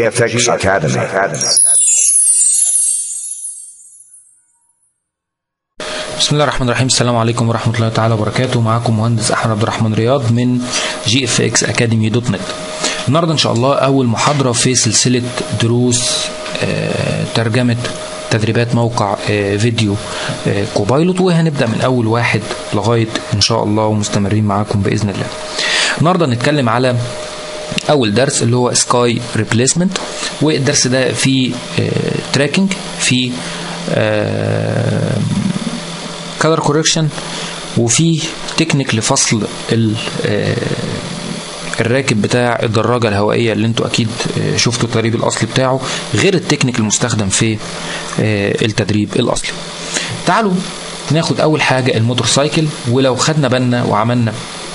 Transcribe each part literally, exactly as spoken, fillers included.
جي اف اكس Academy. بسم الله الرحمن الرحيم. السلام عليكم ورحمة الله تعالى وبركاته. معاكم مهندس أحمد عبد الرحمن رياض من جي اف اكس أكاديمي دوت نت. النهارده إن شاء الله أول محاضرة في سلسلة دروس آه ترجمة تدريبات موقع آه فيديو آه كوبايلوت، وهنبدأ من أول واحد لغاية إن شاء الله ومستمرين معاكم بإذن الله. النهارده نتكلم على أول درس اللي هو سكاي ريبليسمنت، والدرس ده فيه آه تراكنج، فيه آه كلر كوركشن، وفي تكنيك لفصل الراكب بتاع الدراجه الهوائيه اللي انتوا اكيد شفتوا التدريب الاصلي بتاعه، غير التكنيك المستخدم في التدريب الاصلي. تعالوا ناخد اول حاجه الموتور سايكل، ولو خدنا بالنا وعملنا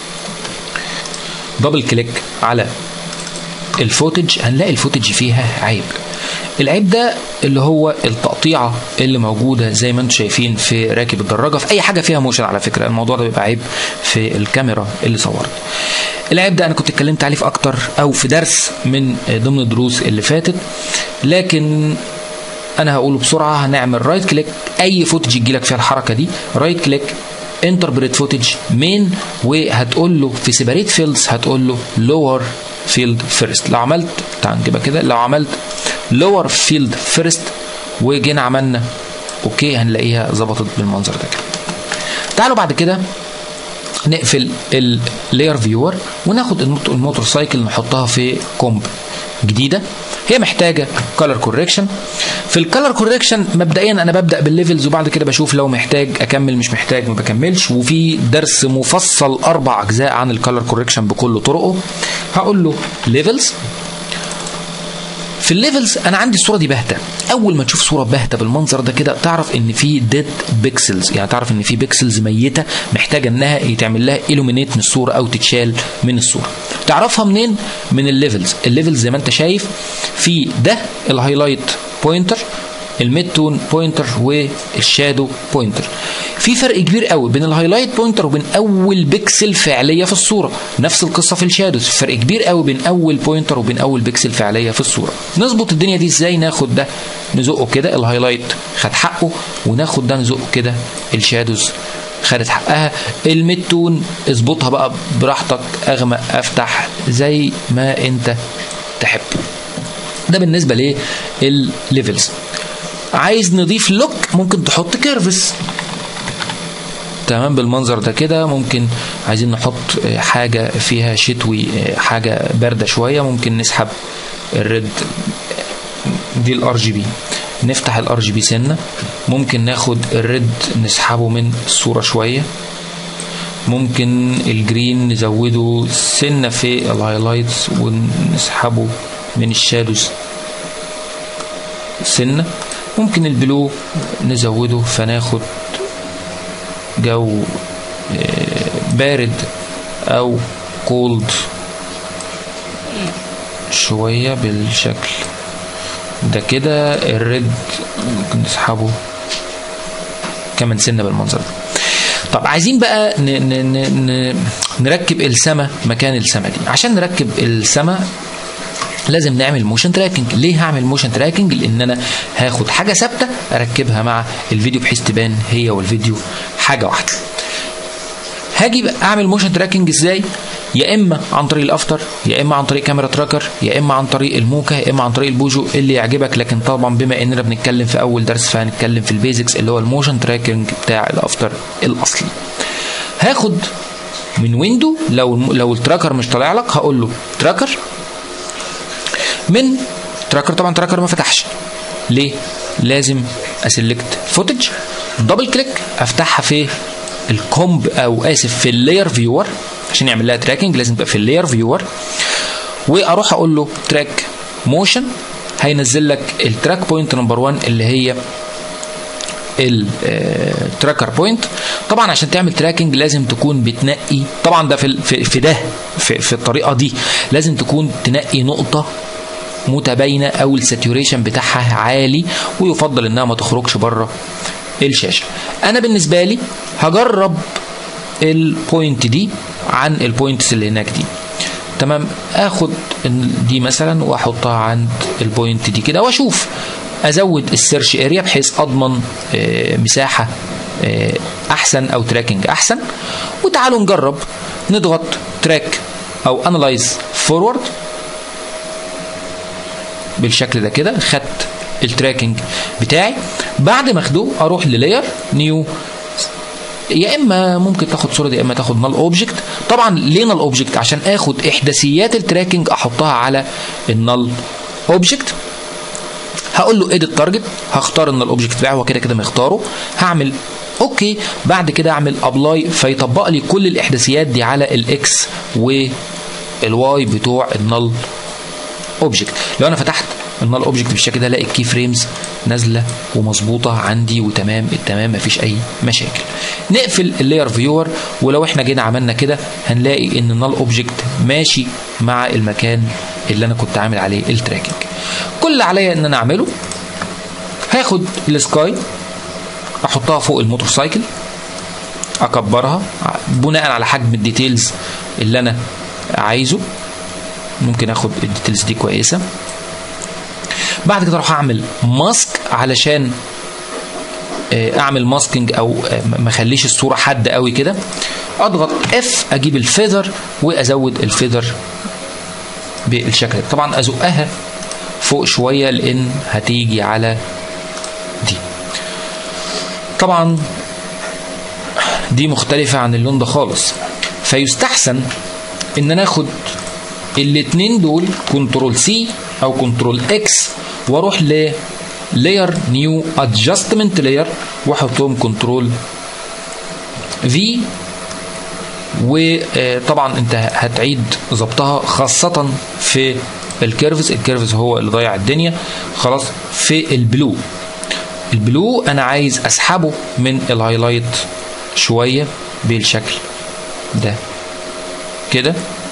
دبل كليك على الفوتج هنلاقي الفوتج فيها عيب. العيب ده اللي هو التقطيعه اللي موجوده زي ما انتم شايفين في راكب الدراجه، في اي حاجه فيها موشن. على فكره الموضوع ده بيبقى عيب في الكاميرا اللي صورت. العيب ده انا كنت اتكلمت عليه في اكتر او في درس من ضمن الدروس اللي فاتت، لكن انا هقوله بسرعه. هنعمل رايت كليك، اي فوتج يجي لك فيها الحركه دي، رايت كليك انتربريت فوتج مين، وهتقول له في سيبريت فيلدز هتقول له لور فيلد فيرست. لو عملت تعال نجيبها كده، لو عملت لور فيلد فيرست وجينا عملنا اوكي هنلاقيها ظبطت بالمنظر ده كده. تعالوا بعد كده نقفل اللاير فيور وناخد الموتور سايكل نحطها في كومب جديده. هي محتاجه كلر كوركشن. في الكلر كوركشن مبدئيا انا ببدا بالليفلز، وبعد كده بشوف لو محتاج اكمل، مش محتاج ما بكملش. وفي درس مفصل اربع اجزاء عن الكلر كوركشن بكل طرقه. هقول له ليفلز. في الليفلز انا عندي الصوره دي باهته. اول ما تشوف صوره باهته بالمنظر ده كده تعرف ان في ديد بيكسلز، يعني تعرف ان في بيكسلز ميته محتاجه انها يتعمل لها الومينيت من الصوره او تتشال من الصوره. تعرفها منين؟ من الليفلز. الليفلز زي ما انت شايف في ده الهايلايت بوينتر، الميد تون بوينتر، والشادو بوينتر. في فرق كبير قوي بين الهايلايت بوينتر وبين اول بيكسل فعليه في الصوره. نفس القصه في الشادوز، فرق كبير قوي بين اول بوينتر وبين اول بيكسل فعليه في الصوره. نظبط الدنيا دي ازاي؟ ناخد ده نزقه كده، الهايلايت خد حقه، وناخد ده نزقه كده، الشادوز خدت حقها. الميد تون اظبطها بقى براحتك، اغمق افتح زي ما انت تحب. ده بالنسبه للليفلز. عايز نضيف لوك ممكن تحط كيرفز تمام بالمنظر ده كده. ممكن عايزين نحط حاجه فيها شتوي، حاجه بارده شويه، ممكن نسحب الريد دي الار جي بي، نفتح الار جي بي سنه. ممكن ناخد الريد نسحبه من الصوره شويه. ممكن الجرين نزوده سنه في الهايلايتس ونسحبه من الشادوز سنه. ممكن البلو نزوده فناخد جو بارد او كولد شويه بالشكل ده كده. الريد ممكن نسحبه كمان سنه بالمنظر ده. طب عايزين بقى ن ن ن نركب السما مكان السما دي. عشان نركب السما لازم نعمل موشن تراكنج. ليه هعمل موشن تراكنج؟ لان انا هاخد حاجه ثابته اركبها مع الفيديو بحيث تبان هي والفيديو حاجه واحده. هاجي بقى اعمل موشن تراكنج ازاي؟ يا اما عن طريق الافتر، يا اما عن طريق كاميرا تراكر، يا اما عن طريق الموكا، يا اما عن طريق البوجو، اللي يعجبك. لكن طبعا بما اننا بنتكلم في اول درس فهنتكلم في البيزكس اللي هو الموشن تراكنج بتاع الافتر الاصلي. هاخد من ويندو، لو لو التراكر مش طالع لك هقول له تراكر، من تراكر. طبعا تراكر ما فتحش ليه؟ لازم اسلكت فوتج، دبل كليك، افتحها في الكومب او اسف في اللاير فيور. عشان يعمل لها تراكنج لازم تبقى في اللاير فيور، واروح اقول له تراك موشن. هينزل لك التراك بوينت نمبر واحد اللي هي التراكر بوينت. طبعا عشان تعمل تراكنج لازم تكون بتنقي، طبعا ده في في ده في, في الطريقه دي لازم تكون تنقي نقطه متباينه او الساتوريشن بتاعها عالي، ويفضل انها ما تخرجش بره الشاشه. انا بالنسبه لي هجرب البوينت دي عن البوينتس اللي هناك دي. تمام. اخد دي مثلا واحطها عند البوينت دي كده واشوف ازود السيرش اريا بحيث اضمن مساحه احسن او تراكنج احسن. وتعالوا نجرب نضغط تراك او انالايز فورورد بالشكل ده كده. خدت التراكنج بتاعي. بعد ما اخده اروح للاير نيو، يا اما ممكن تاخد صوره يا اما تاخد نال اوبجكت. طبعا ليه نال اوبجكت؟ عشان اخد احداثيات التراكنج احطها على النال اوبجكت. هقول له اديت تارجت، هختار النال اوبجكت بتاعي، هو كده كده مختاره. هعمل اوكي. بعد كده اعمل ابلاي فيطبق لي كل الاحداثيات دي على الاكس والواي بتوع النال اوبجكت. لو انا فتحت النال اوبجكت بالشكل ده الاقي الكي فريمز نازله ومظبوطه عندي وتمام التمام مفيش اي مشاكل. نقفل اللاير فيور، ولو احنا جينا عملنا كده هنلاقي ان النال اوبجكت ماشي مع المكان اللي انا كنت عامل عليه التراكنج. كل اللي عليا ان انا اعمله هاخد السكاي احطها فوق الموتور سايكل، اكبرها بناء على حجم الديتيلز اللي انا عايزه. ممكن اخد الديتيلز دي كويسه. بعد كده اروح اعمل ماسك علشان اعمل ماسكينج او ما اخليش الصوره حاده قوي كده. اضغط اف اجيب الفيذر وازود الفيذر بالشكل ده. طبعا ازقها فوق شويه لان هتيجي على دي. طبعا دي مختلفه عن اللون ده خالص، فيستحسن ان انا اخد الاتنين دول كنترول سي او كنترول اكس واروح ل لاير نيو ادجستمنت لاير واحطهم كنترول في. وطبعا انت هتعيد ظبطها خاصه في الكيرفز. الكيرفز هو اللي ضيع الدنيا خلاص. في البلو، البلو انا عايز اسحبه من الهايلايت شويه بالشكل ده كده،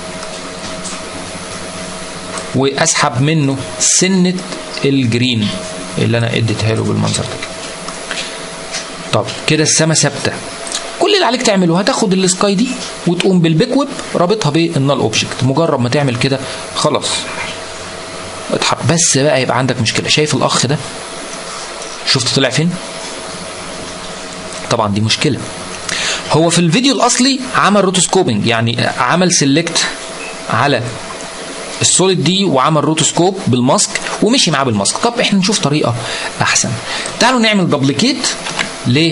واسحب منه سنه الجرين اللي انا اديتها له بالمنظر ده. طب كده السما ثابته. كل اللي عليك تعمله هتاخد السكاي دي وتقوم بالبيك ويب رابطها بالنال اوبجكت. مجرد ما تعمل كده خلاص اتحرك. بس بقى يبقى عندك مشكله. شايف الاخ ده؟ شفت طلع فين؟ طبعا دي مشكله. هو في الفيديو الاصلي عمل روتوسكوبنج، يعني عمل سيلكت على السوليد دي وعمل روتوسكوب بالماسك ومشي معاه بالماسك. طب احنا نشوف طريقه احسن. تعالوا نعمل دبليكيت ل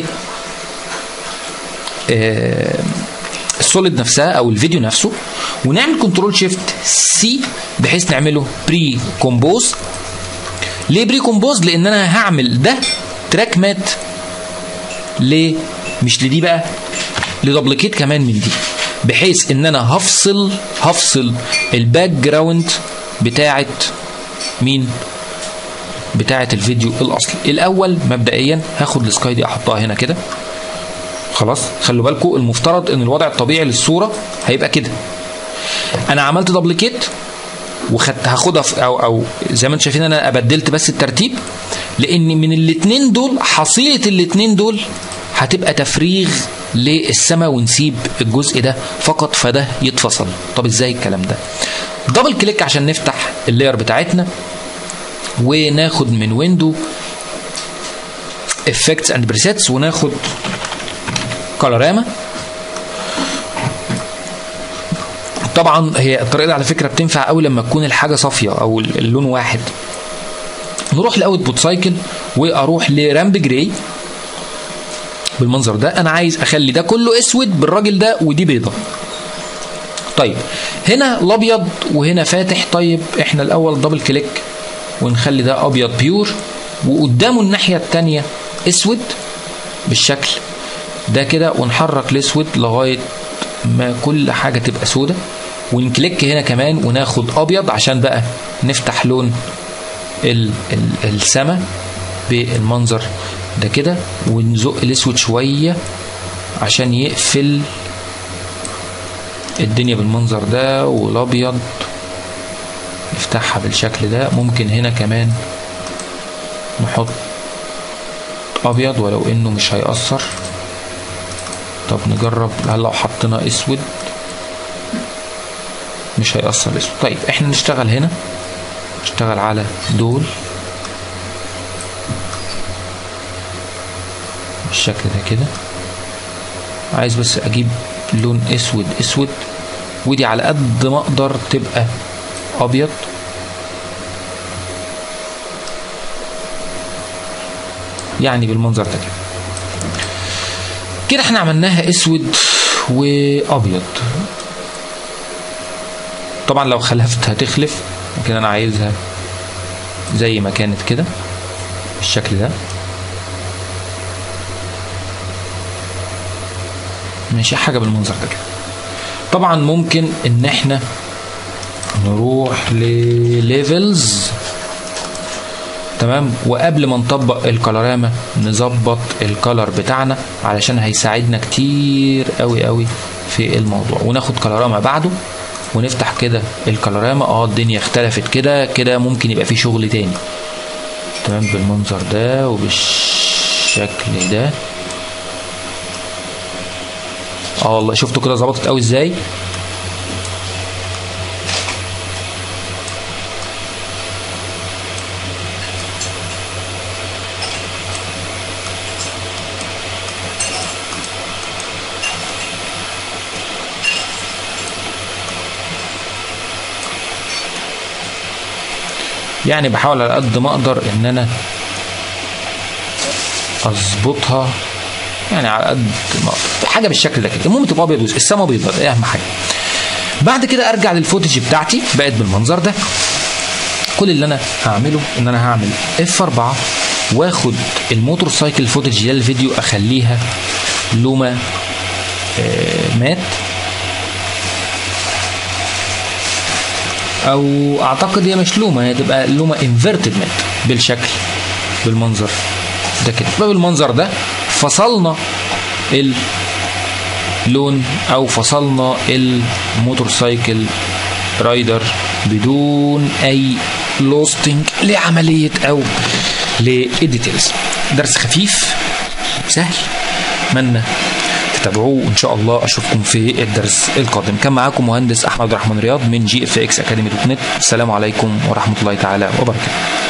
آه السوليد نفسها او الفيديو نفسه، ونعمل كنترول شيفت سي بحيث نعمله بري كومبوز. ليه بري كومبوز؟ لان انا هعمل ده تراك مات ليه مش لدي بقى، لدبليكيت كمان من دي، بحيث ان انا هفصل هفصل الباك جراوند بتاعه مين؟ بتاعه الفيديو الاصلي. الاول مبدئيا هاخد السكاي دي احطها هنا كده خلاص. خلوا بالكم المفترض ان الوضع الطبيعي للصوره هيبقى كده. انا عملت دبليكيت وخدت هاخدها او او زي ما انتم شايفين انا ابدلت بس الترتيب، لان من الاثنين دول حصيله الاثنين دول هتبقى تفريغ للسما ونسيب الجزء ده فقط فده يتفصل. طب ازاي الكلام ده؟ دبل كليك عشان نفتح اللاير بتاعتنا وناخد من ويندو افكتس اند بريسيتس وناخد كولوراما. طبعا هي الطريقه دي على فكره بتنفع قوي لما تكون الحاجه صافيه او اللون واحد. نروح لاوتبوت سايكل واروح لرامب جراي بالمنظر ده. انا عايز اخلي ده كله اسود بالراجل ده ودي بيضه. طيب هنا الابيض وهنا فاتح. طيب احنا الاول دبل كليك ونخلي ده ابيض بيور وقدامه الناحيه الثانيه اسود بالشكل ده كده، ونحرك الاسود لغايه ما كل حاجه تبقى سودة، ونكليك هنا كمان وناخد ابيض عشان بقى نفتح لون ال ال السما بالمنظر ده كده، ونزق الاسود شويه عشان يقفل الدنيا بالمنظر ده، والابيض نفتحها بالشكل ده. ممكن هنا كمان نحط ابيض ولو انه مش هيأثر. طب نجرب هل لو حطينا اسود مش هيأثر اسود. طيب احنا نشتغل هنا، نشتغل على دول بالشكل ده كده. عايز بس اجيب لون اسود اسود، ودي على قد ما اقدر تبقى ابيض. يعني بالمنظر ده كده. كده احنا عملناها اسود وابيض. طبعا لو خلفت هتخلف، لكن انا عايزها زي ما كانت كده بالشكل ده. ماشي، حاجه بالمنظر ده كده. طبعا ممكن ان احنا نروح لليفلز، تمام، وقبل ما نطبق الكلراما نظبط الكلر بتاعنا علشان هيساعدنا كتير قوي قوي في الموضوع. وناخد كلراما بعده ونفتح كده الكلراما. اه الدنيا اختلفت كده كده، ممكن يبقى في شغل تاني. تمام، بالمنظر ده وبالشكل ده. اه والله شفتوا كده ظبطت قوي ازاي. يعني بحاول على قد ما اقدر ان انا اظبطها، يعني على قد ما اقدر حاجه بالشكل ده كده. المهم تبقى ابيض، السما ابيض، ده اهم حاجه. بعد كده ارجع للفوتج بتاعتي بقت بالمنظر ده. كل اللي انا هعمله ان انا هعمل اف أربعة واخد الموتور سايكل فوتج دي الفيديو اخليها لوما آه مات، او اعتقد هي مش لوما، هي تبقى لوما انفيرتد مات بالشكل بالمنظر ده كده. بالمنظر ده فصلنا اللون او فصلنا الموتور سايكل رايدر بدون اي لوستنج لعمليه او للديتيلز. درس خفيف سهل، اتمنى تتابعوه وان شاء الله اشوفكم في الدرس القادم. كان معاكم مهندس احمد الرحمن رياض من جي اف اكس اكاديمي دوت نت. السلام عليكم ورحمه الله تعالى وبركاته.